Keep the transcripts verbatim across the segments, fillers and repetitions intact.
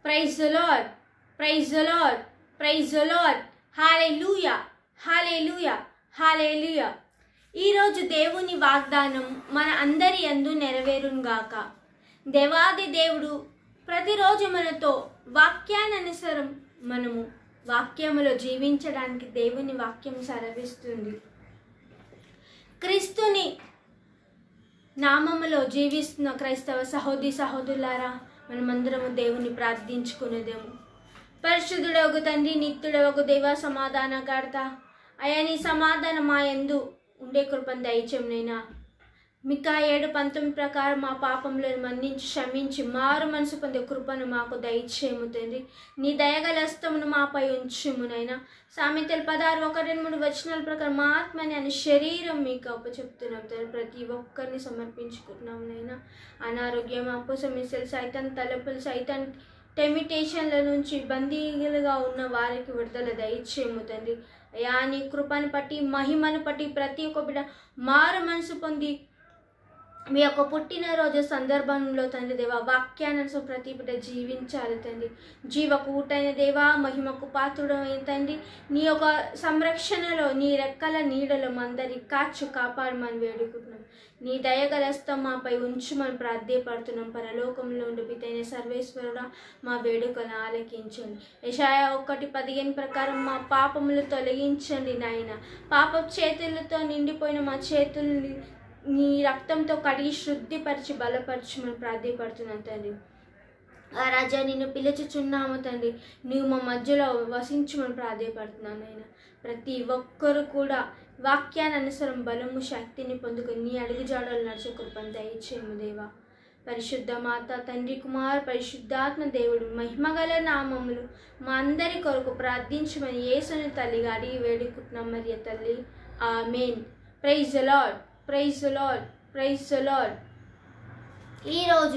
Praise the Lord, praise the Lord, praise the Lord. హల్లెలూయా, హల్లెలూయా, హల్లెలూయా. ఈరోజు దేవుని వాగ్దానం మన అందరి యందు నెరవేరునుగాక. దేవాది దేవుడు ప్రతిరోజు మనతో వాక్యానుసారం మనము వాక్యములో జీవించడానికి దేవుని వాక్యం సెలవిస్తుంది. క్రీస్తుని నామములో జీవిస్తున్న క్రైస్తవ సహోదరి సహోదరులారా, మనమందరము దేవుని ప్రార్థించుకునేదేము. పరిశుద్ధుడవగు తండ్రి, నిత్యుడవగు దేవ, సమాధానకర్త అయా, నీ సమాధానం మా యందు ఉండే కృపను దయచేయునైనా. మికా ఏడు పంతొమ్మిది ప్రకారం మా పాపములను మన్నించి క్షమించి మారు మనసు పొందే కృపను మాకు దయచేయము తండ్రి. నీ దయగల హస్తమును మాపై ఉంచుమునైనా. సామెతలు పదహారు ఒక రెండు మూడు వచనాల ప్రకారం మా ఆత్మని అని శరీరం మీకు అప్పచెప్తున్నాం తండ్రి. ప్రతి ఒక్కరిని సమర్పించుకుంటున్నాంనైనా. అనారోగ్యం, అప్పు సమస్యలు, సైతాన్ తలపులు, సైతాన్ టెమిటేషన్ల నుంచి బందీలుగా ఉన్న వారికి విడుదల దయచేయము తండ్రి. అయా, నీ కృపను బట్టి, మహిమను బట్టి ప్రతి ఒక్క బిడ్డ మారు మనసు పొంది మీ యొక్క పుట్టినరోజు సందర్భంలో తండ్రి దేవా వాక్యాన్ని ప్రతి బిడ్డ జీవించాలి తండ్రి. జీవకూటైన దేవా, మహిమకు పాత్రుడైన తండ్రి, నీ యొక్క సంరక్షణలో, నీ రెక్కల నీడలో మందరి కాచు కాపాడమని వేడుకుంటున్నాం. నీ దయగలస్తం మాపై ఉంచుమని ప్రార్థేయపడుతున్నాం. పరలోకంలో ఉండి పితైన సర్వేశ్వరుడా, మా వేడుకను ఆలకించండి. యెషయా ఒకటి పదిహేను ప్రకారం మా పాపములు తొలగించండి నాయన. పాప చేతులతో నిండిపోయిన మా చేతుల్ని నీ రక్తంతో కడిగి శుద్ధిపరిచి బలపరచమని ప్రార్థేయపడుతున్నాను తండ్రి. ఆ రాజా, నిన్ను పిలుచుచున్నాము తండ్రి, నీవు మా మధ్యలో వసించమని ప్రార్థేయపడుతున్నాను నాయన. ప్రతి ఒక్కరు కూడా వాక్యాన్ని అనుసరం బలము, శక్తిని పొందుకొని నీ అడుగుజాడలు నడిచే కృపను దయచేయము దేవా. పరిశుద్ధ మాత, తండ్రి, కుమార్, పరిశుద్ధాత్మ దేవుడు మహిమగల నామములు మా అందరి కొరకు ప్రార్థించమని యేసుని తల్లిగా అడిగి వేడుకుంటున్నాం మరియ తల్లి. ఆమేన్. Praise the Lord, praise the Lord, praise the Lord. ఈరోజు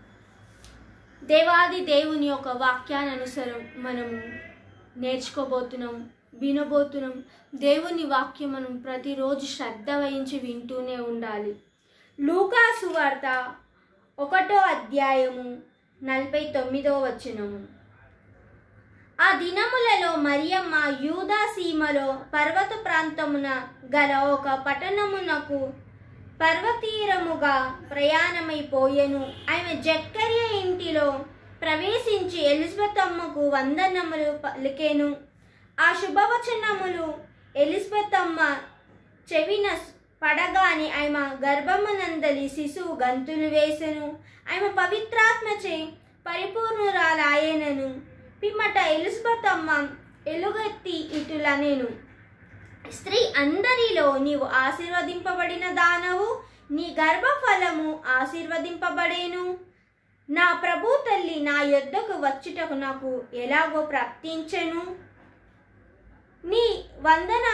దేవాది దేవుని యొక్క వాక్యాన్ని అనుసరం మనము నేర్చుకోబోతున్నాం, వినబోతున్నాం. దేవుని వాక్యం మనం ప్రతిరోజు శ్రద్ధ వహించి వింటూనే ఉండాలి. లూకా సువార్త ఒకటో అధ్యాయము నలభై తొమ్మిదో వచనము. ఆ దినములలో మరియమ్మ యూదా సీమలో పర్వత ప్రాంతమున గల ఒక పట్టణమునకు పర్వతీరముగా ప్రయాణమైపోయెను. ఆమె జక్కర్య ఇంటిలో ప్రవేశించి ఎలిజబెత్ అమ్మకు వందనములు పలికెను. ఆ శుభవచనములు ఎలిజబెత్ అమ్మ చెవిన పడగానే ఆమె గర్భమునందలి శిశువు గంతులు వేసెను. ఆమె పవిత్రాత్మచే పరిపూర్ణురాలాయెనను. పిమ్మట ఎలిజబెత్ అమ్మ ఎలుగెత్తి ఇటులనెను, స్త్రీ అందరిలో నీవు ఆశీర్వదింపబడిన దానవు, నీ గర్భఫలము ఆశీర్వదింపబడేను. నా ప్రభు తల్లి నా యొద్దకు వచ్చుటకు నాకు ఎలాగో ప్రాప్తించెను. నీ వందన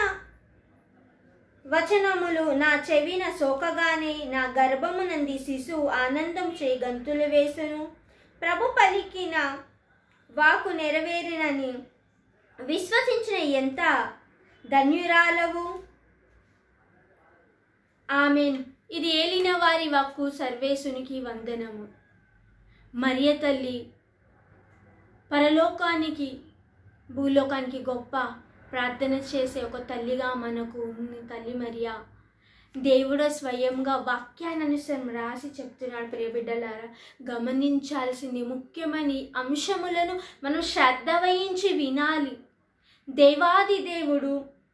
వచనములు నా చెవిన సోకగానే నా గర్భమునంది శిశువు ఆనందం చే గంతులు వేసెను. ప్రభు పలికిన వాకు నెరవేరినని విశ్వసించిన ఎంత ధన్యురాలవు. ఆమెన్. ఇది ఏలిన వారి వాక్కు, సర్వేశునికి వందనము. మరియ తల్లి పరలోకానికి భూలోకానికి గొప్ప ప్రార్థన చేసే ఒక తల్లిగా మనకు ఉంది తల్లి మరియా. దేవుడు స్వయంగా వాక్యాన్ని అనుసరం రాసి చెప్తున్నాడు. ప్రియబిడ్డలారా, గమనించాల్సింది ముఖ్యమైన అంశములను మనం శ్రద్ధ వహించి వినాలి. దేవాది దేవుడు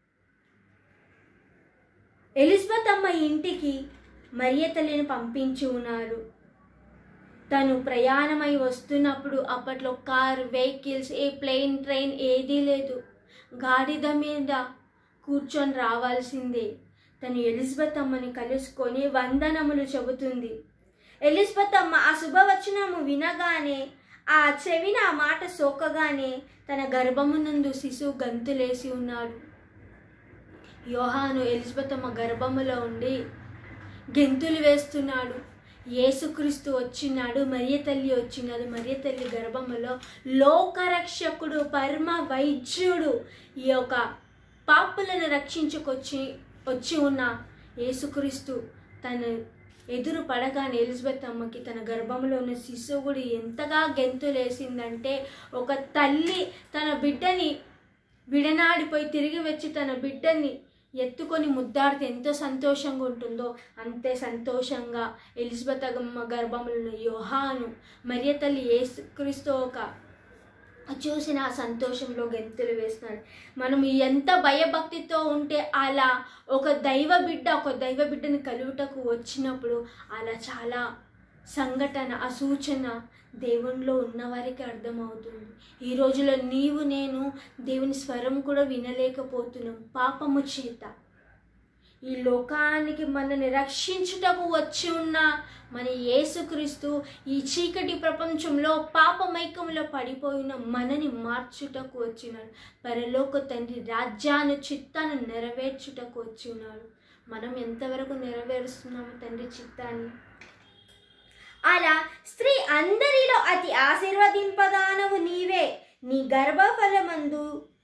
ఎలిజబెత్ అమ్మ ఇంటికి మరియ తల్లిని పంపించి ఉన్నారు. తను ప్రయాణమై వస్తున్నప్పుడు అప్పట్లో కార్, వెహికల్స్, ఏ ప్లేన్, ట్రైన్ ఏదీ లేదు. గాడిద మీద కూర్చొని రావాల్సిందే. తను ఎలిజబెత్ అమ్మని కలుసుకొని వందనములు చెబుతుంది. ఎలిజబెత్ అమ్మ ఆ శుభవచనము వినగానే, ఆ చెవిన ఆ మాట సోకగానే తన గర్భమునందు శిశువు గంతులేసి ఉన్నాడు. యోహాను ఎలిజబెత్ అమ్మ గర్భములో ఉండి గెంతులు వేస్తున్నాడు. యేసుక్రీస్తు వచ్చినాడు, మరియ తల్లి వచ్చినాడు. మరియ తల్లి గర్భములో లోకరక్షకుడు, పరమ వైద్యుడు, ఈ యొక్క పాపులను రక్షించుకొచ్చి వచ్చి ఉన్న యేసుక్రీస్తు తను ఎదురు పడగానే ఎలిజబెత్ అమ్మకి తన గర్భంలో ఉన్న శిశువు కూడా ఎంతగా గెంతులేసిందంటే, ఒక తల్లి తన బిడ్డని విడనాడిపోయి తిరిగి వచ్చి తన బిడ్డని ఎత్తుకొని ముద్దాడితే ఎంతో సంతోషంగా ఉంటుందో అంతే సంతోషంగా ఎలిజబెత్ అమ్మ గర్భంలో ఉన్న యోహాను మరియ తల్లి యేసుక్రీస్తు ఒక చూసిన ఆ సంతోషంలో గెంతులు వేస్తున్నాడు. మనం ఎంత భయభక్తితో ఉంటే అలా ఒక దైవ బిడ్డ ఒక దైవ బిడ్డని కలుగుటకు వచ్చినప్పుడు అలా చాలా సంఘటన ఆ సూచన దేవునిలో ఉన్నవారికి అర్థమవుతుంది. ఈ రోజులో నీవు నేను దేవుని స్వరం కూడా వినలేకపోతున్నాం పాపము చేత. ఈ లోకానికి మనల్ని రక్షించుటకు వచ్చి ఉన్న మన యేసుక్రీస్తు ఈ చీకటి ప్రపంచంలో పాపమైకంలో పడిపోయిన మనని మార్చుటకు వచ్చినాడు. పరలోక తండ్రి రాజ్యాన్ని చిత్తాన్ని నెరవేర్చుటకు వచ్చి ఉన్నాడు. మనం ఎంతవరకు నెరవేరుస్తున్నాము తండ్రి చిత్తాన్ని? అలా స్త్రీ అందరిలో అతి ఆశీర్వదింపదానవు నీవే, నీ గర్భఫలమందు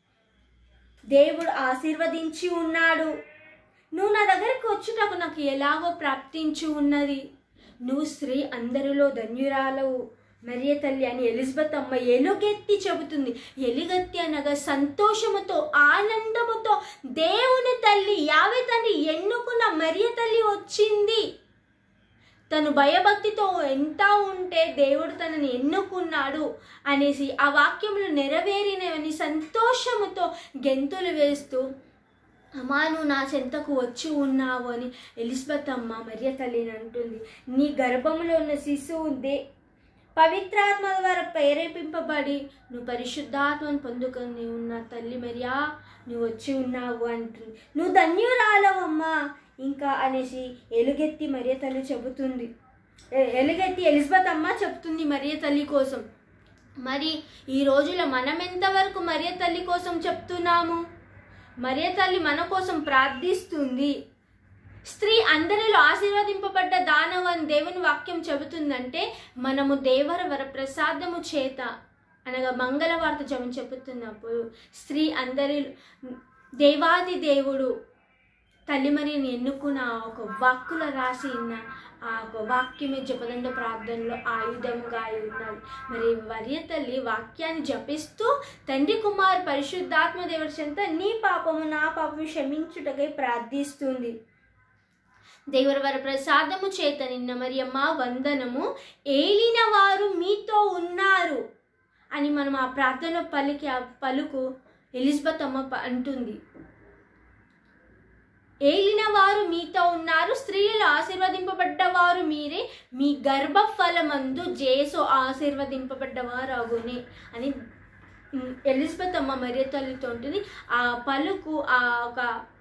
దేవుడు ఆశీర్వదించి ఉన్నాడు. నువ్వు నా దగ్గరికి వచ్చుటకు నాకు ఎలాగో ప్రాప్తించి ఉన్నది. నువ్వు స్త్రీ అందరిలో ధన్యురాలవు మరియ తల్లి అని ఎలిజబెత్ అమ్మ ఎలుగెత్తి చెబుతుంది. ఎలుగెత్తి అనగా సంతోషముతో ఆనందముతో దేవుని తల్లి యావే తండ్రి ఎన్నుకున్న మరియ తల్లి వచ్చింది. తను భయభక్తితో ఎంత ఉంటే దేవుడు తనని ఎన్నుకున్నాడు అనేసి ఆ వాక్యములు నెరవేరినవని సంతోషముతో గెంతులు వేస్తూ, అమ్మా నువ్వు నా చెంతకు వచ్చి ఉన్నావు అని ఎలిజబెత్ అమ్మ మరియ తల్లిని అంటుంది. నీ గర్భంలో ఉన్న శిశువు దే పవిత్రాత్మ ద్వారా ప్రేరేపింపబడి నువ్వు పరిశుద్ధాత్మను పొందుకొని ఉన్న తల్లి మరియా నువ్వు వచ్చి ఉన్నావు అంటుంది. నువ్వు ధన్యురాలవమ్మా ఇంకా అనేసి ఎలుగెత్తి మరియ తల్లి చెబుతుంది. ఎలుగెత్తి ఎలిజబెత్ అమ్మ చెప్తుంది మరియ తల్లి కోసం. మరి ఈ రోజులో మనం ఎంతవరకు మరియ తల్లి కోసం చెప్తున్నాము? మరియ తల్లి మన కోసం ప్రార్థిస్తుంది. స్త్రీ అందరిలో ఆశీర్వదింపబడ్డ దానవు అని దేవుని వాక్యం చెబుతుందంటే మనము దేవర వర ప్రసాదము చేత అనగా మంగళవార్త జపం చెబుతున్నప్పుడు స్త్రీ అందరి దేవాది దేవుడు తల్లి మరియని ఎన్నుకున్న ఒక వాక్కుల రాసి ఉన్న ఆ ఒక వాక్యమే జపదండ ప్రార్థనలో ఆయుధముగా అయి ఉన్నది. మరి మరియ తల్లి వాక్యాన్ని జపిస్తూ తండ్రి కుమార్ పరిశుద్ధాత్మ దేవుడి చెంత నీ పాపము నా పాపము క్షమించుటకై ప్రార్థిస్తుంది. దేవుని వర ప్రసాదము చేత నిన్న మరియమ్మ వందనము, ఏలిన వారు మీతో ఉన్నారు అని మనం ఆ ప్రార్థన పలికి ఆ పలుకు ఎలిజబెత్ అమ్మ అంటుంది. ఏలిన వారు మీతో ఉన్నారు, స్త్రీలు ఆశీర్వదింపబడ్డవారు మీరే, మీ గర్భఫలమందు జేసు ఆశీర్వదింపబడ్డవారు అగునే అని ఎలిజబెత్ అమ్మ మరియ తల్లితో ఉంటుంది. ఆ పలుకు ఆ ఒక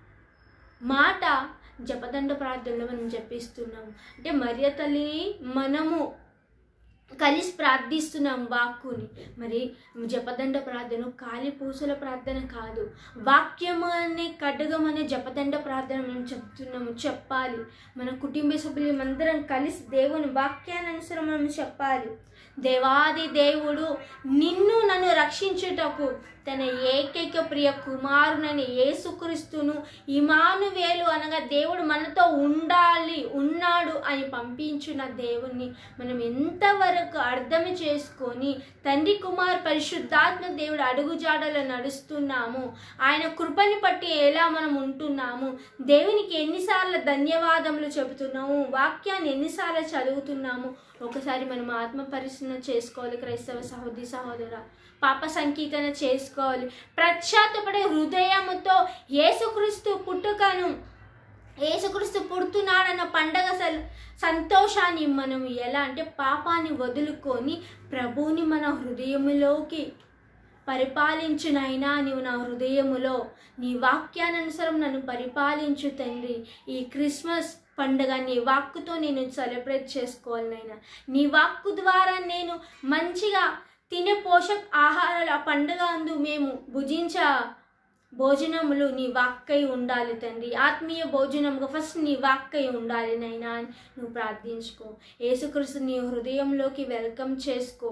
మాట జపదండ ప్రార్థనలో మనం జపిస్తున్నాము. అంటే మరియ తల్లిని మనము కలిసి ప్రార్థిస్తున్నాం వాక్కుని. మరి జపదండ ప్రార్థన కాలి పూసల ప్రార్థన కాదు, వాక్యము అనే ఖడ్గం అనే జపదండ ప్రార్థన మనం చెప్తున్నాము, చెప్పాలి. మన కుటుంబ సభ్యులందరం కలిసి దేవుని వాక్యాన్ని అనుసరం మనం చెప్పాలి. దేవాది దేవుడు నిన్ను నన్ను రక్షించుటకు తన ఏకైక ప్రియ కుమారునని యేసుక్రీస్తును ఇమానువేలు అనగా దేవుడు మనతో ఉండాలి ఉన్నాడు అని పంపించిన దేవుణ్ణి మనం ఎంతవరకు అర్థం చేసుకొని తండ్రి కుమార్ పరిశుద్ధాత్మ దేవుడు అడుగుజాడలో నడుస్తున్నాము, ఆయన కృపని బట్టి ఎలా మనం ఉంటున్నాము, దేవునికి ఎన్నిసార్లు ధన్యవాదములు చెబుతున్నాము, వాక్యాన్ని ఎన్నిసార్లు చదువుతున్నాము ఒకసారి మనం ఆత్మ పరిశీలన చేసుకోవాలి. క్రైస్తవ సహోదరి సహోదర పాప సంకీర్తన చేసుకోవాలి. ప్రత్యాతపడే హృదయముతో యేసుక్రీస్తు పుట్టుకను యేసుక్రీస్తు పుడుతున్నాడన్న పండగ సంతోషాన్ని మనం ఎలా అంటే పాపాన్ని వదులుకొని ప్రభువుని మన హృదయములోకి పరిపాలించునైనా నీవు నా హృదయములో నీ వాక్యానుసారం నన్ను పరిపాలించు తండ్రి. ఈ క్రిస్మస్ పండుగ నీ వాక్కుతో నేను సెలబ్రేట్ చేసుకోవాలి నైనా. నీ వాక్కు ద్వారా నేను మంచిగా తినే పోషక ఆహారాలు ఆ పండుగ అందు మేము భుజించ భోజనములు నీ వాక్కై ఉండాలి తండ్రి. ఆత్మీయ భోజనముగా ఫస్ట్ నీ వాక్కై ఉండాలి నైనా అని నువ్వు ప్రార్థించుకో. యేసుక్రీస్తు నీ హృదయంలోకి వెల్కమ్ చేసుకో.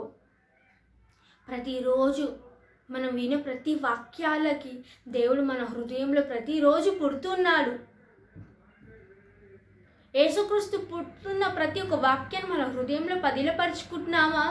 ప్రతిరోజు మనం వినే ప్రతి వాక్యాలకి దేవుడు మన హృదయంలో ప్రతిరోజు పుడుతున్నాడు. యేసుక్రీస్తు పుట్టున్న ప్రతి ఒక్క వాక్యాన్ని మన హృదయంలో పదిలపరుచుకుంటున్నామా?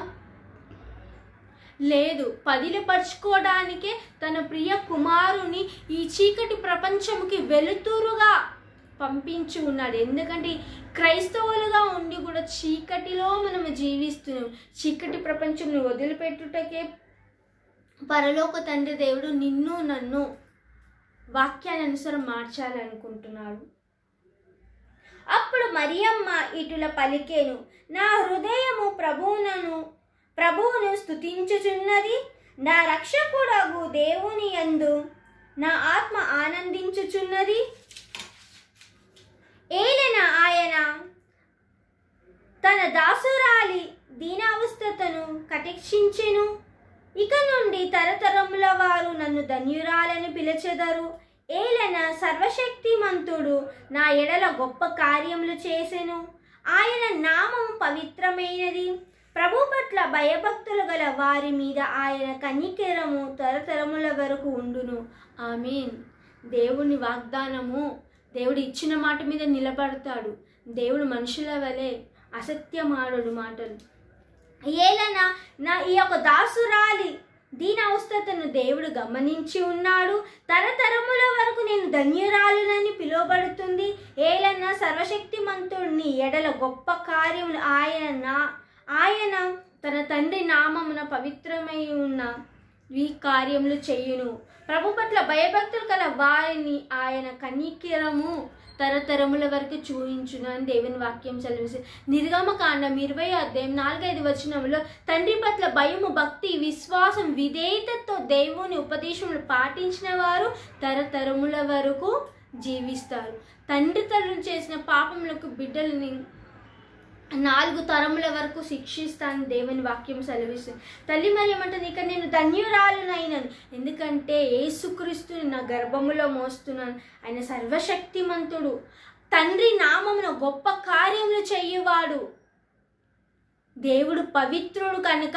లేదు. పదిలపరుచుకోవడానికే తన ప్రియ కుమారుని ఈ చీకటి ప్రపంచంకి వెలుతురుగా పంపించి ఉన్నాడు. ఎందుకంటే క్రైస్తవులుగా ఉండి కూడా చీకటిలో మనము జీవిస్తున్నాం. చీకటి ప్రపంచంని వదిలిపెట్టుటకే పరలోక తండ్రి దేవుడు నిన్ను నన్ను వాక్యాన్ని అనుసారం మార్చాలనుకుంటున్నాడు. అప్పుడు మరియమ్మ ఇటుల పలికేను, నా హృదయము ప్రభువునను ప్రభువును స్తుతించుచున్నది, నా రక్షకుడగు దేవుని యందు నా ఆత్మ ఆనందించుచున్నది. ఏలన ఆయన తన దాసురాలి దీనావస్థతను కటాక్షించెను. ఇక నుండి తరతరముల వారు నన్ను ధన్యురాలని పిలిచెదరు. ఏలన సర్వశక్తిమంతుడు నా ఎడల గొప్ప కార్యములు చేసెను. ఆయన నామం పవిత్రమైనది. ప్రభు పట్ల భయభక్తులు గల వారి మీద ఆయన కనికరము తరతరముల వరకు ఉండును. ఆమేన్. దేవుని వాగ్దానము, దేవుడు ఇచ్చిన మాట మీద నిలబడతాడు. దేవుడు మనుషుల వలె అసత్యమాడడు మాటలు. ఏలన నా ఈ యొక్క దాసురాలి దీని అవస్థతను దేవుడు గమనించి ఉన్నాడు. తరతరముల వరకు నేను ధన్యురాలునని పిలువబడుతుంది. ఏలన్న సర్వశక్తిమంతుడిని ఎడల గొప్ప కార్యములు ఆయన ఆయన తన తండ్రి నామమున పవిత్రమై ఉన్న ఈ కార్యములు చెయ్యును. ప్రభు పట్ల భయభక్తులు కల వారిని ఆయన కనికరము తరతరముల వరకు చూయించును అని దేవుని వాక్యం సెలవిస్తుంది. నిర్గమకాండం ఇరవై అధ్యాయం నాలుగైదు వచనంలో తండ్రి పట్ల భయము, భక్తి, విశ్వాసం, విధేయతతో దేవుని ఉపదేశములు పాటించిన వారు తరతరముల వరకు జీవిస్తారు. తండ్రి తల్లులు చేసిన పాపములకు బిడ్డలని నాలుగు తరముల వరకు శిక్షిస్తాను దేవుని వాక్యం సెలవిస్తుంది. తల్లి మరి ఏమంటుంది, ఇక నేను ధన్యురాలునైనాను, ఎందుకంటే యేసుక్రీస్తుని నా గర్భములో మోస్తున్నాను. ఆయన సర్వశక్తిమంతుడు, తండ్రి నామమున గొప్ప కార్యములు చెయ్యువాడు. దేవుడు పవిత్రుడు కనుక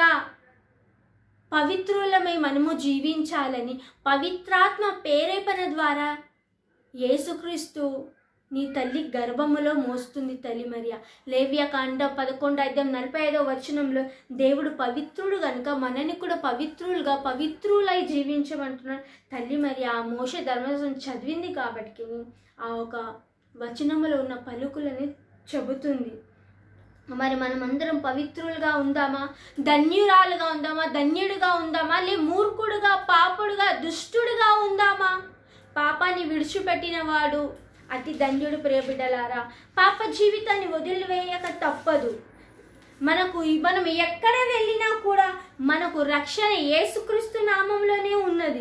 పవిత్రులమై మనము జీవించాలని పవిత్రాత్మ ప్రేరేపణ ద్వారా యేసుక్రీస్తు నీ తల్లి గర్భములో మోస్తుంది తల్లి మరియా. లేవ్యకాండ పదకొండు అధ్యాయం నలభై ఐదో వచనంలో దేవుడు పవిత్రుడు కనుక మనని కూడా పవిత్రులుగా పవిత్రులై జీవించమంటున్నాడు. తల్లి మరియా ఆ మోషే ధర్మశాస్త్రం చదివింది కాబట్టి ఆ ఒక వచనములో ఉన్న పలుకులని చెబుతుంది. మరి మనం అందరం పవిత్రులుగా ఉందామా? ధన్యురాలుగా ఉందామా? ధన్యుడిగా ఉందామా? లే మూర్ఖుడుగా, పాపుడుగా, దుష్టుడుగా ఉందామా? పాపాన్ని విడిచిపెట్టిన వాడు అతి ధన్యుడు. ప్రియబిడ్డలారా, పాప జీవితాన్ని వదిలివేయక తప్పదు. మనకు మనం ఎక్కడ వెళ్ళినా కూడా మనకు రక్షణ యేసుక్రీస్తు నామంలోనే ఉన్నది.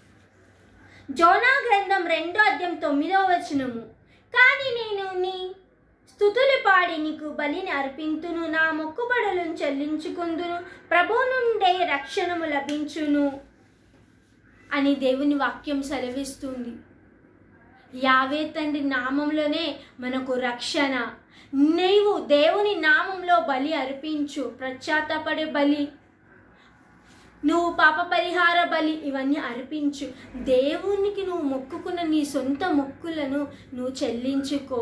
జోనా గ్రంథం రెండో అధ్యాయం తొమ్మిదవ వచనము, కానీ నేను నీ స్తుతులు పాడి నీకు బలిని అర్పింతును, నా మొక్కుబడులను చెల్లించుకుందును, ప్రభు నుండే రక్షణము లభించును అని దేవుని వాక్యం సెలవిస్తుంది. యావే తండ్రి నామంలోనే మనకు రక్షణ. నీవు దేవుని నామంలో బలి అర్పించు, పశ్చాత్తాపడే బలి, నువ్వు పాప పరిహార బలి, ఇవన్నీ అర్పించు. దేవునికి నువ్వు మొక్కుకున్న నీ సొంత మొక్కులను నువ్వు చెల్లించుకో.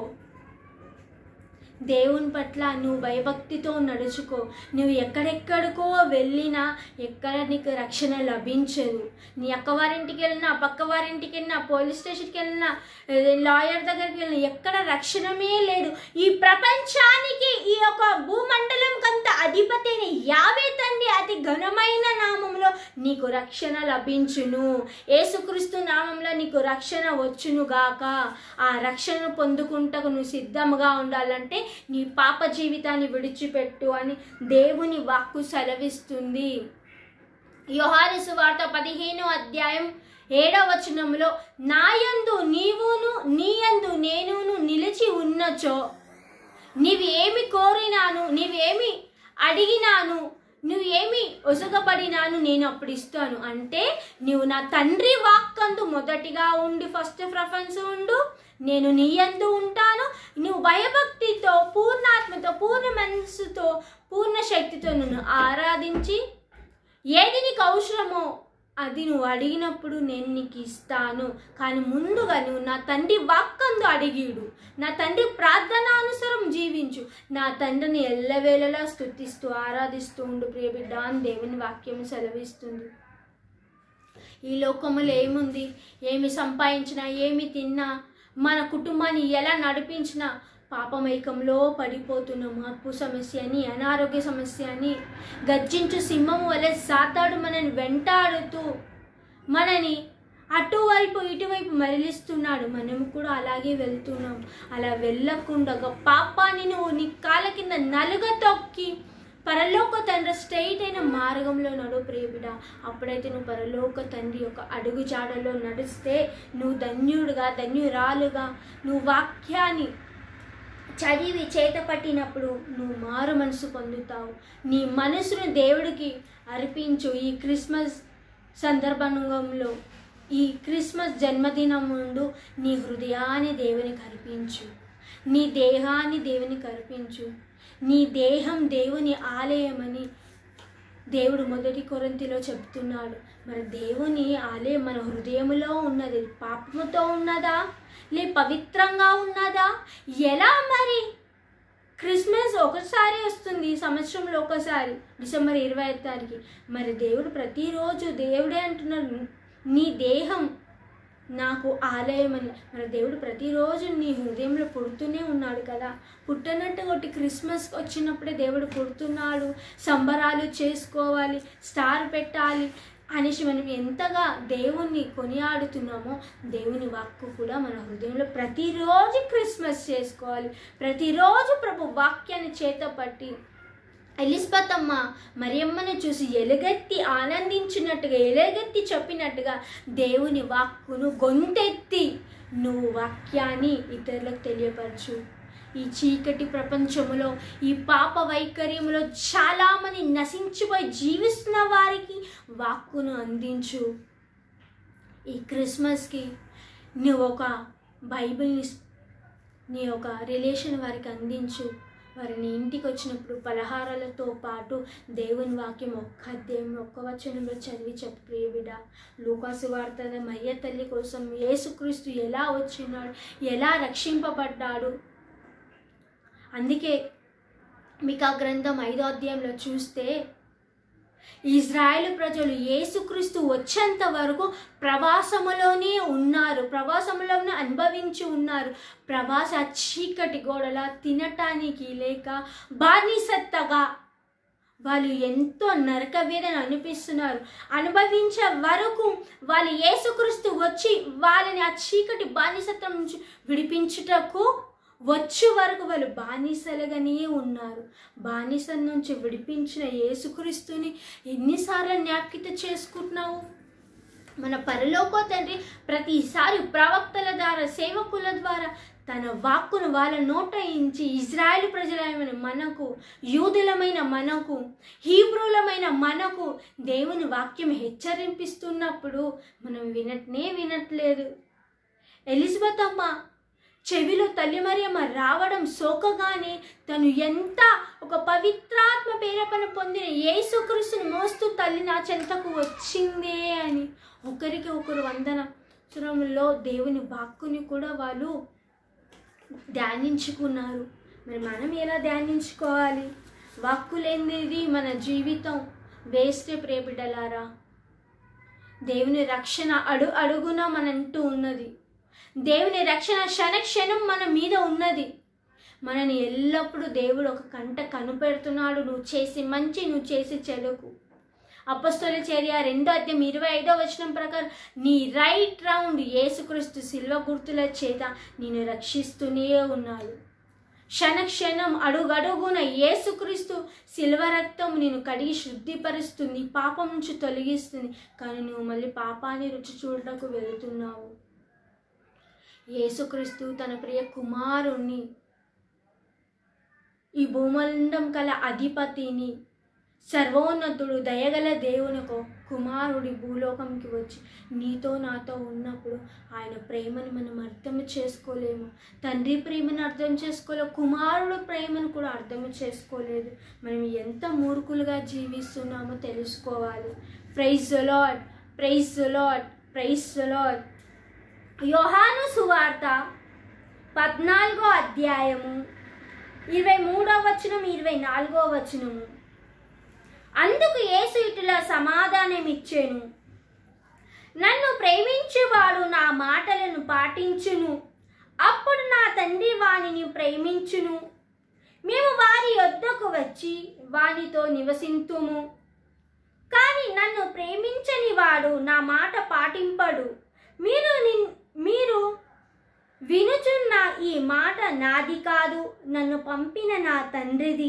దేవుని పట్ల నువ్వు భయభక్తితో నడుచుకో. నువ్వు ఎక్కడెక్కడికో వెళ్ళినా ఎక్కడ నీకు రక్షణ లభించదు. నీ అక్కవారింటికి వెళ్ళినా, పక్కవారింటికి వెళ్ళినా, పోలీస్ స్టేషన్కి వెళ్ళినా, లాయర్ దగ్గరికి వెళ్ళినా ఎక్కడ రక్షణమే లేదు. ఈ ప్రపంచానికి ఈ యొక్క భూమండలం కంత అధిపతి అయిన యావే తండ్రి అతి ఘనమైన నామంలో నీకు రక్షణ లభించును. యేసుక్రీస్తు నామంలో నీకు రక్షణ వచ్చును గాక. ఆ రక్షణ పొందుకుంటకు నువ్వు సిద్ధంగా ఉండాలంటే నీ పాప జీవితాన్ని విడిచిపెట్టు అని దేవుని వాక్కు సెలవిస్తుంది. యోహాను సువార్త పదిహేనో అధ్యాయం ఏడవ వచనంలో, నాయందు నీవును నీయందు నేనును నిలిచి ఉన్నచో నీవు ఏమి కోరినాను, నీవేమి అడిగినాను, నువ్వు ఏమి ఒసగపడినాను నేను అప్పుడు ఇస్తాను. అంటే నువ్వు నా తండ్రి వాక్కందు మొదటిగా ఉండి ఫస్ట్ ప్రిఫరెన్స్ ఉండు, నేను నీ యందు ఉంటాను. నువ్వు భయభక్తితో, పూర్ణాత్మతో, పూర్ణ మనస్సుతో, పూర్ణ శక్తితో నన్ను ఆరాధించి ఏది నీకు అవసరమో అది నువ్వు అడిగినప్పుడు నేను నీకు ఇస్తాను. కానీ ముందుగా నువ్వు నా తండ్రి వాక్కందు అడిగిడు, నా తండ్రి ప్రార్థనానుసారం జీవించు, నా తండ్రిని ఎల్లవేళలా స్తుతిస్తూ ఆరాధిస్తూ ఉండు ప్రియ బిడ్డ అని దేవుని వాక్యం సెలవిస్తుంది. ఈ లోకములో ఏముంది, ఏమి సంపాదించినా, ఏమి తిన్నా, మన కుటుంబాన్ని ఎలా నడిపించినా పాపమైకంలో పడిపోతున్నాము. అప్పు సమస్య అని, అనారోగ్య సమస్య అని, గర్జించు సింహము వలె సాతాడు మనని వెంటాడుతూ మనని అటువైపు ఇటువైపు మరలిస్తున్నాడు. మనము కూడా అలాగే వెళ్తున్నాం. అలా వెళ్ళకుండా పాపాన్ని నువ్వు నీ కాళ్ళ కింద నలుగ తొక్కి పరలోక తండ్రి స్ట్రైట్ అయిన మార్గంలో నడు ప్రియబిడ. అప్పుడైతే నువ్వు పరలోక తండ్రి యొక్క అడుగు జాడలో నడిస్తే నువ్వు ధన్యుడుగా ధన్యురాలుగా నువ్వు వాక్యాన్ని చదివి చేత పట్టినప్పుడు నువ్వు మారు మనసు పొందుతావు. నీ మనసును దేవుడికి అర్పించు. ఈ క్రిస్మస్ సందర్భంలో, ఈ క్రిస్మస్ జన్మదినం ముందు నీ హృదయాన్ని దేవునికి అర్పించు, నీ దేహాన్ని దేవునికి అర్పించు. నీ దేహం దేవుని ఆలయమని దేవుడు మొదటి కొరింథీలో చెప్తున్నాడు. మరి దేవుని ఆలయం మన హృదయంలో ఉన్నది పాపముతో ఉన్నదా, లే పవిత్రంగా ఉన్నదా? ఎలా మరి? క్రిస్మస్ ఒకసారి వస్తుంది సంవత్సరంలో ఒకసారి, డిసెంబర్ ఇరవై ఐదు తారీఖు. మరి దేవుడు ప్రతిరోజు దేవుడే అంటున్నాడు నీ దేహం నాకు ఆలయం అని. మరి దేవుడు ప్రతిరోజు నీ హృదయంలో పుడుతూనే ఉన్నాడు కదా. పుట్టనట్టు ఒకటి క్రిస్మస్ వచ్చినప్పుడే దేవుడు పుడుతున్నాడు, సంబరాలు చేసుకోవాలి, స్టార్ పెట్టాలి అనేసి మనం ఎంతగా దేవుణ్ణి కొనియాడుతున్నామో దేవుని వాక్కు కూడా మన హృదయంలో ప్రతిరోజు క్రిస్మస్ చేసుకోవాలి. ప్రతిరోజు ప్రభు వాక్యాన్ని చేత పట్టి ఎలిజబెత్ అమ్మ మరియమ్మను చూసి ఎలుగెత్తి ఆనందించినట్టుగా, ఎలుగెత్తి చెప్పినట్టుగా దేవుని వాక్కును గొంతెత్తి నువ్వు వాక్యాన్ని ఇతరులకు తెలియపరచు. ఈ చీకటి ప్రపంచంలో, ఈ పాప వైఖర్యంలో చాలామంది నశించిపోయి జీవిస్తున్న వారికి వాక్కును అందించు. ఈ క్రిస్మస్కి నువ్వు ఒక బైబిల్ని నీ ఒక రిలేషన్ వారికి అందించు. వారిని ఇంటికి వచ్చినప్పుడు పలహారాలతో పాటు దేవుని వాక్యం ఒక్క అధ్యాయం ఒక్క వచనంలో చదివి చెప్పు ప్రియబిడ. లూకాసు వార్త మరియ తల్లి కోసం యేసుక్రీస్తు ఎలా వచ్చినాడు, ఎలా రక్షింపబడ్డాడు. అందుకే మీకా గ్రంథం ఐదో అధ్యాయంలో చూస్తే ఇజ్రాయేలు ప్రజలు యేసుక్రీస్తు వచ్చేంత వరకు ప్రవాసములోనే ఉన్నారు, ప్రవాసములోనే అనుభవించి ఉన్నారు. ప్రవాస చీకటి గోడల తినటానికి లేక బానిసత్తగా వాళ్ళు ఎంతో నరక వేదన అనిపిస్తున్నారు. అనుభవించే వరకు వాళ్ళు యేసుక్రీస్తు వచ్చి వాళ్ళని ఆ చీకటి బానిసత్వం నుంచి విడిపించుటకు వచ్చే వరకు వాళ్ళు బానిసలుగానే ఉన్నారు. బానిస నుంచి విడిపించిన యేసుక్రీస్తుని ఎన్నిసార్లు జ్ఞాపిక చేసుకుంటున్నావు? మన పరలోక తండ్రి ప్రతిసారి ప్రవక్తల ద్వారా, సేవకుల ద్వారా తన వాక్కును వాళ్ళ నోట ఇంచి ఇజ్రాయేలు ప్రజలమైన మనకు, యూదులమైన మనకు, హీబ్రూలమైన మనకు దేవుని వాక్యం హెచ్చరింపిస్తున్నప్పుడు మనం వినట్నే వినట్లేదు. ఎలిజబెత్ అమ్మ చెవిలో తల్లి మరియమ్మ రావడం సోకగానే తను ఎంత ఒక పవిత్రాత్మ ప్రేరేపణ పొందిన యేసుక్రీస్తుని మోస్తూ తల్లి నా చెంతకు వచ్చిందే అని ఒకరికి ఒకరు వందనంలో దేవుని వాక్కుని కూడా వాళ్ళు ధ్యానించుకున్నారు. మరి మనం ఎలా ధ్యానించుకోవాలి? వాక్కు లేనిది మన జీవితం వేస్టే ప్రియబిడ్డలారా. దేవుని రక్షణ అడు అడుగున మనంటూ ఉన్నది. దేవుని రక్షణ క్షణక్షణం మన మీద ఉన్నది. మనని ఎల్లప్పుడూ దేవుడు ఒక కంట కనుపెడుతున్నాడు. నువ్వు చేసి మంచి, నువ్వు చేసి చెడుకు. అపొస్తలుల చర్య రెండో అధ్యాయం ఇరవై ఐదో వచనం ప్రకారం నీ రైట్ రౌండ్ యేసుక్రీస్తు శిల్వ గుర్తుల చేత నేను రక్షిస్తూనే ఉన్నాడు. క్షణక్షణం అడుగడుగున యేసుక్రీస్తు శిల్వ రక్తం నేను కడిగి శుద్ధిపరుస్తుంది, పాపం నుంచి తొలగిస్తుంది. కానీ నువ్వు మళ్ళీ పాపాన్ని రుచి చూడటకు వెళుతున్నావు. యేసుక్రీస్తు తన ప్రియ కుమారుణ్ణి, ఈ భూమండం కల అధిపతిని, సర్వోన్నతుడు దయగల దేవునికో కుమారుడి భూలోకంకి వచ్చి నీతో నాతో ఉన్నప్పుడు ఆయన ప్రేమను మనం అర్థం చేసుకోలేము. తండ్రి ప్రేమను అర్థం చేసుకోలేము, కుమారుడు ప్రేమను కూడా అర్థం చేసుకోలేదు. మనం ఎంత మూర్ఖులుగా జీవిస్తున్నామో తెలుసుకోవాలి. Praise the Lord. Praise the Lord, praise the Lord. యోహాను సువార్త పద్నాలుగో అధ్యాయము ఇరవై మూడో వచనం ఇరవై నాలుగో వచనము. అందుకు యేసు ఇటులా సమాధానం ఇచ్చెను, నన్ను ప్రేమించువాడు నా మాటలను పాటించును, అప్పుడు నా తండ్రి వానిని ప్రేమించును, మేము వారి యొద్దకు వచ్చి వానితో నివసింతుము. కానీ నన్ను ప్రేమించని వాడు నా మాట పాటింపడు. మీరు మీరు వినుచున్న ఈ మాట నాది కాదు, నన్ను పంపిన నా తండ్రిది.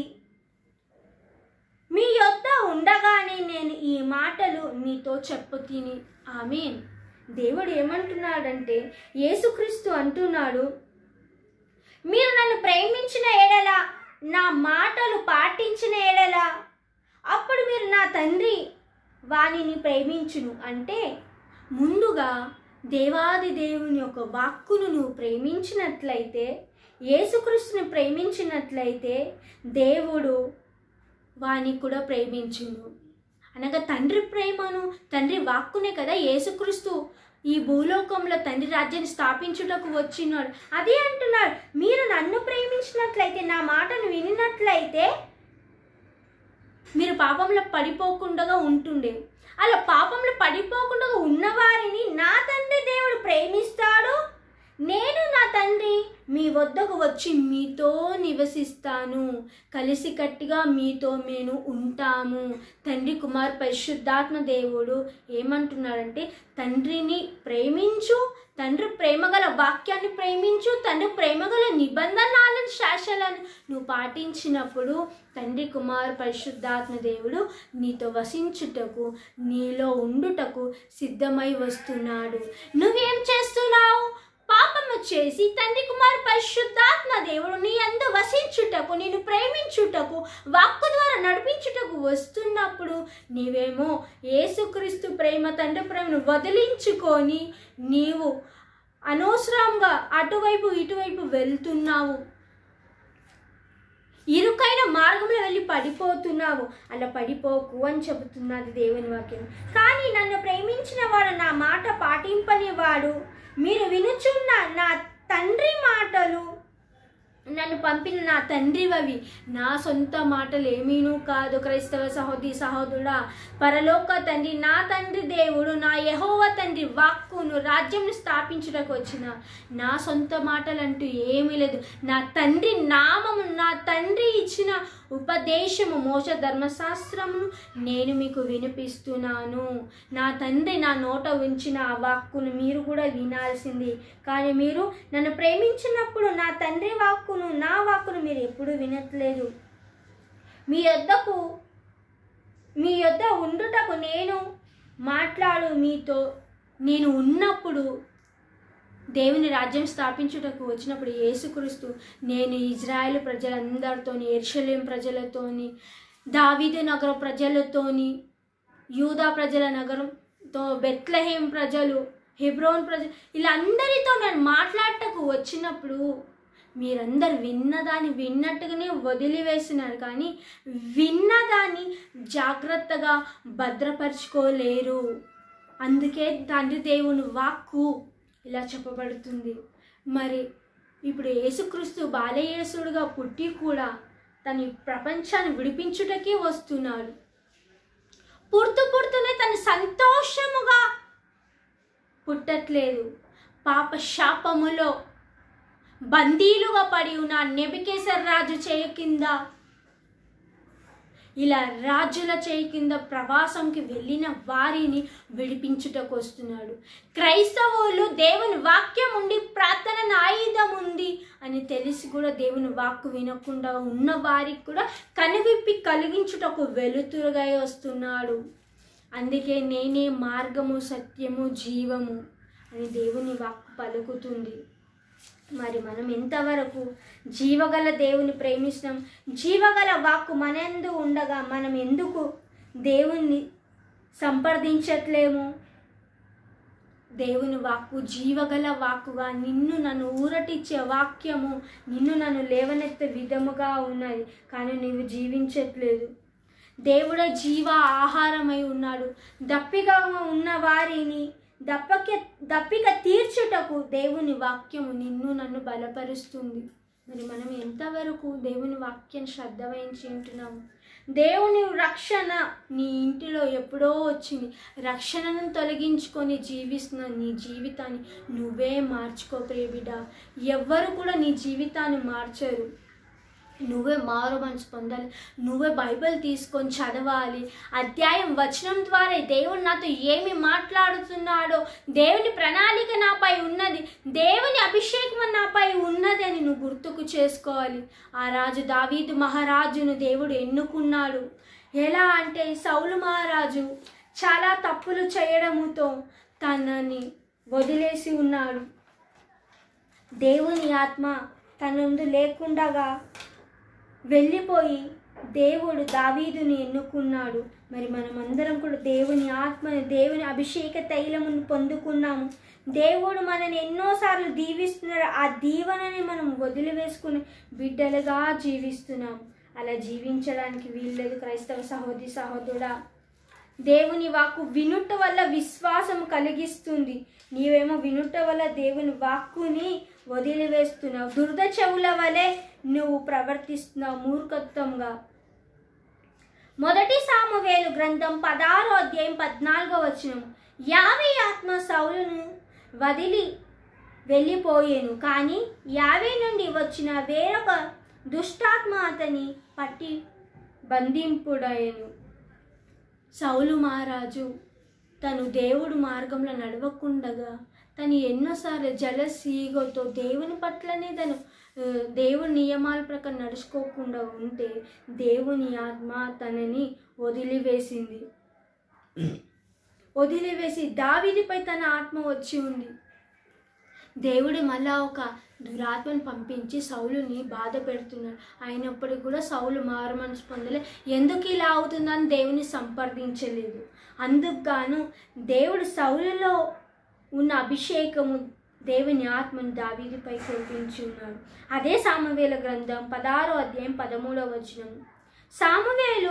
మీ యొద్ద ఉండగానే నేను ఈ మాటలు మీతో చెప్పుతిని. ఆమేన్. దేవుడు ఏమంటున్నాడంటే, యేసుక్రీస్తు అంటున్నాడు, మీరు నన్ను ప్రేమించిన ఎడల, నా మాటలు పాటించిన ఎడల, అప్పుడు మీరు నా తండ్రి వానిని ప్రేమించును. అంటే ముందుగా దేవాది దేవుని యొక్క వాక్కును నువ్వు ప్రేమించినట్లయితే, యేసుక్రీస్తుని ప్రేమించినట్లయితే దేవుడు వాని కూడా ప్రేమించును. అనగా తండ్రి ప్రేమను, తండ్రి వాక్కునే కదా యేసుక్రీస్తు ఈ భూలోకంలో తండ్రి రాజ్యాన్ని స్థాపించుటకు వచ్చినాడు. అదే అంటున్నాడు, మీరు నన్ను ప్రేమించినట్లయితే, నా మాటను వినినట్లయితే మీరు పాపంలో పడిపోకుండా ఉంటుండే. అలా పాపంలో పడిపోకుండా ఉన్నవారిని నా తండ్రి దేవుడు ప్రేమిస్తాడు. నేను నా తండ్రి మీ వద్దకు వచ్చి మీతో నివసిస్తాను, కలిసి కట్టిగా మీతో మేము ఉంటాము. తండ్రి కుమార్ పరిశుద్ధాత్మ దేవుడు ఏమంటున్నాడంటే, తండ్రిని ప్రేమించు, తండ్రి ప్రేమగల వాక్యాన్ని ప్రేమించు, తండ్రి ప్రేమగల నిబంధనలను శాసనాలను నువ్వు పాటించినప్పుడు తండ్రి కుమార్ పరిశుద్ధాత్మ దేవుడు నీతో వసించుటకు, నీలో ఉండుటకు సిద్ధమై వస్తున్నాడు. నువ్వేం చేస్తున్నావు? పాపము చేసి తండ్రి కుమార్ పరిశుద్ధాత్మ దేవుడు నీ యందు వసించుటకు, నేను ప్రేమించుటకు, వాక్కు ద్వారా నడిపించుటకు వస్తున్నప్పుడు నీవేమో యేసుక్రీస్తు ప్రేమ, తండ్రి ప్రేమను వదిలించుకొని నీవు అనవసరంగా అటువైపు ఇటువైపు వెళ్తున్నావు, ఇరుకైన మార్గంలో వెళ్ళి పడిపోతున్నావు. అలా పడిపోకు అని చెబుతున్నది దేవుని వాక్యం. కానీ నన్ను ప్రేమించిన వాడు నా మాట పాటింపని వాడు, మీరు వినుచున్న నా తండ్రి మాటలు, నన్ను పంపిన నా తండ్రివవి, నా సొంత మాటలు ఏమీనూ కాదు. క్రైస్తవ సహోదరి సహోదరుడా, పరలోక తండ్రి, నా తండ్రి దేవుడు, నా యెహోవా తండ్రి వాక్కును, రాజ్యంను స్థాపించుటకు వచ్చిన నా సొంత మాటలు అంటూ ఏమీ లేదు. నా తండ్రి నామము, నా తండ్రి ఇచ్చిన ఉపదేశము, మోస ధర్మశాస్త్రమును నేను మీకు వినిపిస్తున్నాను. నా తండ్రి నా నోట ఉంచిన ఆ వాక్కును మీరు కూడా వినాల్సింది. కానీ మీరు నన్ను ప్రేమించినప్పుడు నా తండ్రి వాక్కును, నా వాక్కును మీరు ఎప్పుడు వినట్లేదు. మీ యొద్దకు మీ యొద్ద ఉండుటకు నేను మాట్లాడు మీతో నేను ఉన్నప్పుడు, దేవుని రాజ్యం స్థాపించుటకు వచ్చినప్పుడు యేసుక్రీస్తు నేను ఇజ్రాయేలు ప్రజలందరితోని, యెరూషలేము ప్రజలతోని, దావీదు నగర ప్రజలతోని, యూదా ప్రజల నగరంతో, బెత్లెహేం ప్రజలు, హెబ్రోన్ ప్రజలు, ఇలా అందరితో నేను మాట్లాడటకు వచ్చినప్పుడు మీరందరు విన్నదాన్ని విన్నట్టుగానే వదిలివేసినారు, కానీ విన్నదాన్ని జాగ్రత్తగా భద్రపరచుకోలేరు. అందుకే తండ్రి దేవుని వాక్కు ఇలా చెప్పబడుతుంది. మరి ఇప్పుడు యేసుక్రీస్తు బాలయేసుడుగా పుట్టి కూడా తన ప్రపంచాన్ని విడిపించుటకే వస్తున్నాడు. పుడుతూ పుడుతూనే తను సంతోషముగా పుట్టట్లేదు. పాప శాపములో బందీలుగా పడి ఉన్న నెబుకద్నెజర్ రాజు చేయి కింద, ఇలా రాజుల చేయి కింద ప్రవాసంకి వెళ్ళిన వారిని విడిపించుటకు వస్తున్నాడు. క్రైస్తవులు దేవుని వాక్యం ఉండి, ప్రార్థన ఆయుధం ఉంది అని తెలిసి కూడా దేవుని వాక్కు వినకుండా ఉన్న వారికి కూడా కనువిప్పి కలిగించుటకు వెలుతురుగా వస్తున్నాడు. అందుకే నేనే మార్గము, సత్యము, జీవము అని దేవుని వాక్కు పలుకుతుంది. మరి మనం ఎంతవరకు జీవగల దేవుని ప్రేమిస్తాం? జీవగల వాక్కు మనందు ఉండగా మనం ఎందుకు దేవుణ్ణి సంప్రదించట్లేము? దేవుని వాక్కు జీవగల వాక్కుగా, నిన్ను నన్ను ఊరటిచ్చే వాక్యము, నిన్ను నన్ను లేవనెత్తే విధముగా ఉన్నది. కానీ నీవు జీవించట్లేదు. దేవుడే జీవ ఆహారమై ఉన్నాడు. దప్పిగా ఉన్న వారిని దప్పక దప్పిక తీర్చుటకు దేవుని వాక్యము నిన్ను నన్ను బలపరుస్తుంది. మరి మనం ఎంతవరకు దేవుని వాక్యం శ్రద్ధ వహించి ఉంటున్నాము? దేవుని రక్షణ నీ ఇంటిలో ఎప్పుడో వచ్చింది. రక్షణను తొలగించుకొని జీవిస్తున్న నీ జీవితాన్ని నువ్వే మార్చుకో ప్రియబిడ్డ. ఎవ్వరు కూడా నీ జీవితాన్ని మార్చరు. నువ్వే మారు మనసు పొందాలి. నువ్వే బైబిల్ తీసుకొని చదవాలి. అధ్యాయం వచనం ద్వారా దేవుడు నాతో ఏమి మాట్లాడుతున్నాడో, దేవుని ప్రణాళిక నాపై ఉన్నది, దేవుని అభిషేకం నాపై ఉన్నది అని నువ్వు గుర్తుకు చేసుకోవాలి. ఆ రాజు దావీదు మహారాజును దేవుడు ఎన్నుకున్నాడు. ఎలా అంటే సౌలు మహారాజు చాలా తప్పులు చేయడముతో తనని వదిలేసి ఉన్నాడు. దేవుని ఆత్మ తన ముందు లేకుండగా వెళ్ళిపోయి దేవుడు దావీదుని ఎన్నుకున్నాడు. మరి మనమందరం కూడా దేవుని ఆత్మని, దేవుని అభిషేక తైలమును పొందుకున్నాము. దేవుడు మనని ఎన్నోసార్లు దీవిస్తున్నాడు. ఆ దీవెనని మనం వదిలివేసుకుని బిడ్డలుగా జీవిస్తున్నాము. అలా జీవించడానికి వీల్లేదు క్రైస్తవ సహోదరి సహోదరుడా. దేవుని వాక్కు వినుట వల్ల విశ్వాసం కలిగిస్తుంది. నీవేమో వినుట వల్ల దేవుని వాక్కుని వదిలివేస్తున్నావు. దురద చెవుల వలె నువ్వు ప్రవర్తిస్తున్నావు మూర్ఖత్వంగా. మొదటి సామువేలు గ్రంథం పదహారో అధ్యాయం పద్నాలుగో వచనం. యావే ఆత్మ సౌలును వదిలి వెళ్ళిపోయేను, కానీ యావే నుండి వచ్చిన వేరొక దుష్టాత్మ అతని పట్టి బంధింపుడయ్యను. సౌలు మహారాజు తను దేవుడు మార్గంలో నడవకుండగా తను ఎన్నోసార్లు జలసీగతో దేవుని పట్లనే తను దేవుని నియమాల ప్రకారం నడుచుకోకుండా ఉంటే దేవుని ఆత్మ తనని వదిలివేసింది. వదిలివేసి దావీదుపై తన ఆత్మ వచ్చి ఉంది. దేవుడు మళ్ళా ఒక దురాత్మను పంపించి సౌలుని బాధ పెడుతున్నాడు. అయినప్పటికీ కూడా సౌలు మారు మనసు పొందలే. ఎందుకు ఇలా అవుతుందని దేవుని సంప్రదించలేదు. అందుకు గాను దేవుడు సౌలులో ఉన్న అభిషేకము, దేవుని ఆత్మను దావీదుపై కురిపించి ఉన్నాడు. అదే సామువేలు గ్రంథం పదహారో అధ్యాయం పదమూడవ వచనం. సామువేలు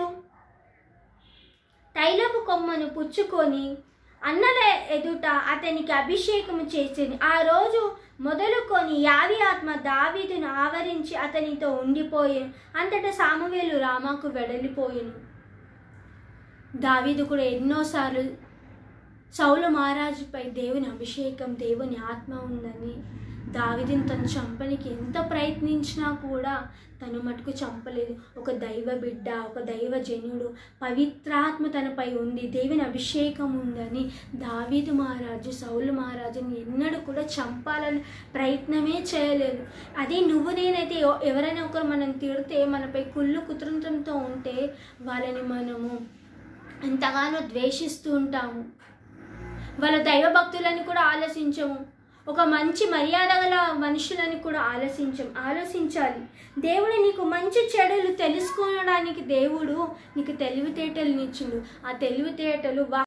తైలపు కొమ్మను పుచ్చుకొని అన్నల ఎదుట అతనికి అభిషేకము చేసింది. ఆ రోజు మొదలుకొని యావే ఆత్మ దావీదును ఆవరించి అతనితో ఉండిపోయాను. అంతటా సామువేలు రామాకు వెడలిపోయాను. దావీదు కూడా ఎన్నోసార్లు సౌలు మహారాజుపై దేవుని అభిషేకం, దేవుని ఆత్మ ఉందని దావీదుని తను చంపనికి ఎంత ప్రయత్నించినా కూడా తను మటుకు చంపలేదు. ఒక దైవ బిడ్డ, ఒక దైవ జనుడు, పవిత్రాత్మ తనపై ఉంది, దేవుని అభిషేకం ఉందని దావీదు మహారాజు సౌలు మహారాజుని ఎన్నడూ కూడా చంపాలని ప్రయత్నమే చేయలేదు. అదే నువ్వు నేనైతే ఎవరైనా ఒకరు మనం తిడితే, మనపై కుళ్ళు కుతంత్రంతో ఉంటే వాళ్ళని మనము ఎంతగానో ద్వేషిస్తూ ఉంటాము. వాళ్ళ దైవభక్తులని కూడా ఆలోచించము. ఒక మంచి మర్యాద గల మనుషులని కూడా ఆలోచించం ఆలోచించాలి. దేవుడు నీకు మంచి చెడులు తెలుసుకోవడానికి దేవుడు నీకు తెలివితేటలు ఇచ్చిండు. ఆ తెలివితేటలు